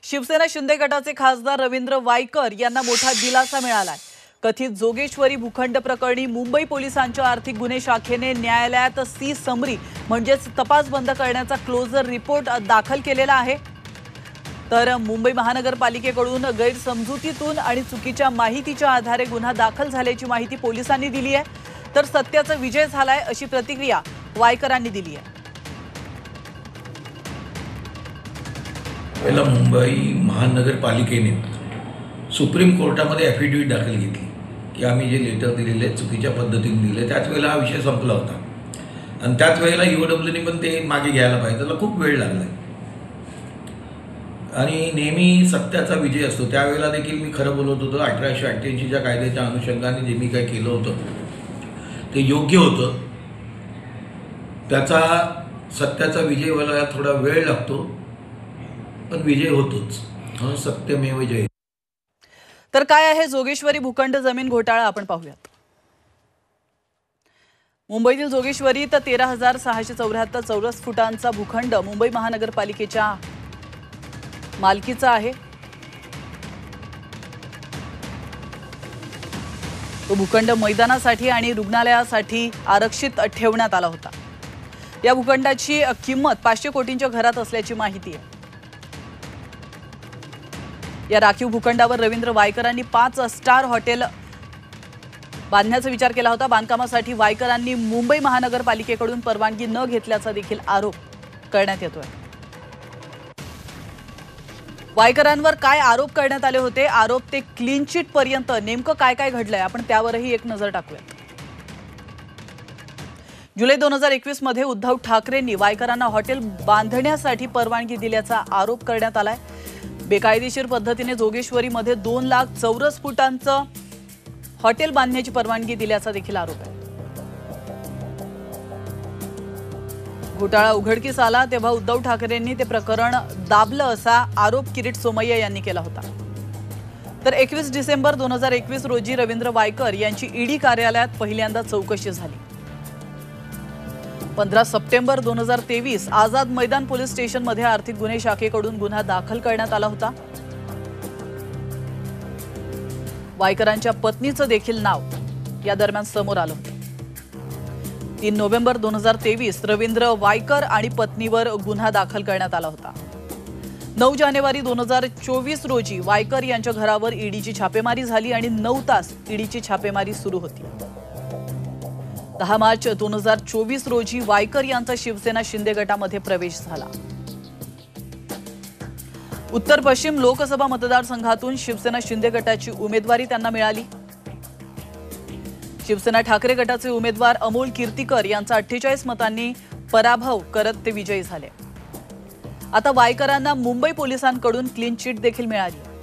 शिवसेना शिंदे गटाचे खासदार रवींद्र वायकर यांना मोठा दिलासा मिळालाय। कथित जोगेश्वरी भूखंड प्रकरणी मुंबई पोलिसांच्या आर्थिक गुन्हे शाखेने न्यायालयात सी समरी म्हणजेच तपास बंद करण्याचा क्लोजर रिपोर्ट दाखल केलेला आहे। तर मुंबई महानगरपालिकेकडून गैरसमजुतीतून आणि चुकीच्या माहितीच्या आधारे गुन्हा दाखल झाल्याची माहिती पोलिसांनी दिली आहे। तर सत्याचा विजय झालाय अशी प्रतिक्रिया वायकरांनी दिली आहे। पहिला मुंबई महानगरपालिकेने सुप्रीम कोर्टामध्ये ॲफिडेविट दाखल घेतली की आम्ही जे लेटर दिलेले चुकीच्या पद्धतीने दिले, त्याच वेळेला हा विषय संपला होता आणि त्याच वेळेला ईओडब्ल्यूने पण ते मागे घ्यायला पाहिजे, त्याला खूप वेळ लागला आणि नेहमी सत्याचा विजय असतो। त्यावेळेला देखील मी खरं बोलत होतो। 1888च्या कायद्याच्या अनुषंगाने जे मी काय केलं होतं ते योग्य होतं। त्याचा सत्याचा विजय व्हायला थोडा वेळ लागतो पण विजय होतोच। म्हणून सत्यमेव जयते। तर काय आहे जोगेश्वरी भूखंड जमीन घोटाळा आपण पाहूयात। मुंबईतील जोगेश्वरीत 13,674 चौरस फुटांचा भूखंड मुंबई महानगरपालिकेच्या मालकीचा आहे। तो भूखंड मैदानासाठी आणि रुग्णालयासाठी आरक्षित ठेवण्यात आला होता। या भूखंडाची किंमत 500 कोटींच्या घरात असल्याची माहिती आहे। या राखीव भूखंडावर रवींद्र वायकरांनी 5 स्टार हॉटेल बांधण्याचा विचार केला होता। बांधकामासाठी वायकरांनी मुंबई महानगरपालिकेकडून परवानगी न घेतल्याचा देखील आरोप करण्यात येतोय। वायकरांवर काय आरोप करण्यात आले होते, आरोप ते क्लीन चिट पर्यंत नेमकं काय काय घडलंय आपण त्यावरही एक नजर टाकूया। जुलै 2021 मध्ये उद्धव ठाकरेंनी वायकरांना हॉटेल बांधण्यासाठी परवानगी दिल्याचा आरोप करण्यात आलाय। बेकायदेशीर पद्धतीने जोगेश्वरीमध्ये 2 लाख चौरस फुटांचं हॉटेल बांधण्याची परवानगी दिल्याचा देखील आरोप आहे। घोटाळा उघडकीस आला तेव्हा उद्धव ठाकरेंनी ते प्रकरण दाबलं असा आरोप किरीट सोमय्या यांनी केला होता। तर 21 डिसेंबर 2021 रोजी रवींद्र वायकर यांची ईडी कार्यालयात पहिल्यांदा चौकशी झाली। 15 सप्टेंबर 2023 आझाद मैदान पोलीस स्टेशनमध्ये आर्थिक गुन्हे शाखेकडून गुन्हा दाखल करण्यात आला होता। वायकरांच्या पत्नीचं देखील नाव या दरम्यान समोर आलं होतं। 3 नोव्हेंबर 2023 रवींद्र वायकर आणि पत्नीवर गुन्हा दाखल करण्यात आला होता। 9 जानेवारी 2024 रोजी वायकर यांच्या घरावर ईडीची छापेमारी झाली आणि 9 तास ईडीची छापेमारी सुरू होती। 10 मार्च 2024 रोजी वायकर यांचा शिवसेना शिंदे गटामध्ये प्रवेश झाला। उत्तर पश्चिम लोकसभा मतदारसंघातून शिवसेना शिंदे गटाची उमेदवारी त्यांना मिळाली। शिवसेना ठाकरे गटाचे उमेदवार अमोल कीर्तिकर यांचा 48 मतांनी पराभव करत ते विजयी झाले। आता वायकरांना मुंबई पोलिसांकडून क्लीन चिट देखील मिळाली।